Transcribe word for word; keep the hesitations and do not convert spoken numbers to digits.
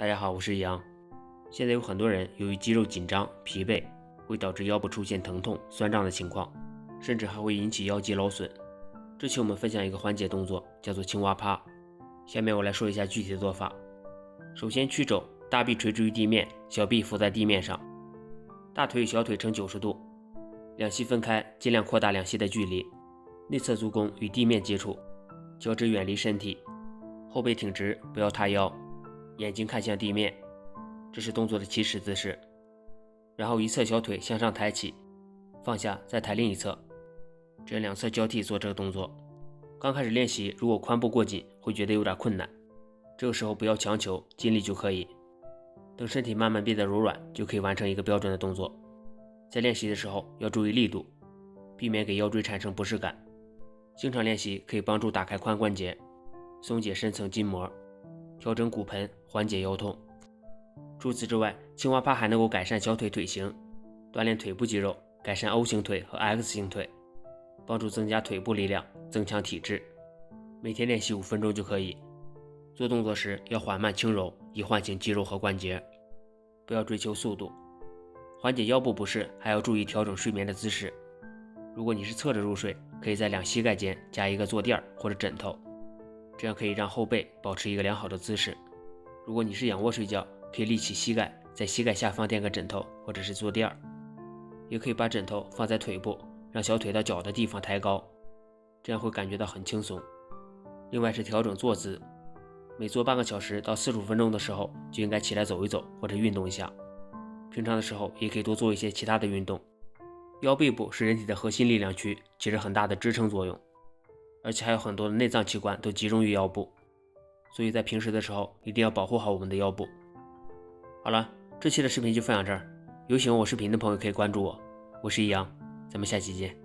大家好，我是杨。现在有很多人由于肌肉紧张、疲惫，会导致腰部出现疼痛、酸胀的情况，甚至还会引起腰肌劳损。这期我们分享一个缓解动作，叫做青蛙趴。下面我来说一下具体的做法。首先屈肘，大臂垂直于地面，小臂伏在地面上，大腿与小腿呈九十度，两膝分开，尽量扩大两膝的距离，内侧足弓与地面接触，脚趾远离身体，后背挺直，不要塌腰，眼睛看向地面，这是动作的起始姿势。然后一侧小腿向上抬起，放下，再抬另一侧，这样两侧交替做这个动作。刚开始练习，如果髋部过紧，会觉得有点困难，这个时候不要强求，尽力就可以。等身体慢慢变得柔软，就可以完成一个标准的动作。在练习的时候要注意力度，避免给腰椎产生不适感。经常练习可以帮助打开髋关节，松解深层筋膜，调整骨盆，缓解腰痛。除此之外，青蛙趴还能够改善小腿腿型，锻炼腿部肌肉，改善 O 型腿和 X 型腿，帮助增加腿部力量，增强体质。每天练习五分钟就可以。做动作时要缓慢轻柔，以唤醒肌肉和关节，不要追求速度。缓解腰部不适还要注意调整睡眠的姿势。如果你是侧着入睡，可以在两膝盖间加一个坐垫或者枕头，这样可以让后背保持一个良好的姿势。如果你是仰卧睡觉，可以立起膝盖，在膝盖下方垫个枕头或者是坐垫，也可以把枕头放在腿部，让小腿到脚的地方抬高，这样会感觉到很轻松。另外是调整坐姿，每做半个小时到四十五分钟的时候，就应该起来走一走或者运动一下。平常的时候也可以多做一些其他的运动。腰背部是人体的核心力量区，起着很大的支撑作用，而且还有很多的内脏器官都集中于腰部，所以在平时的时候一定要保护好我们的腰部。好了，这期的视频就分享这儿，有喜欢我视频的朋友可以关注我，我是易阳，咱们下期见。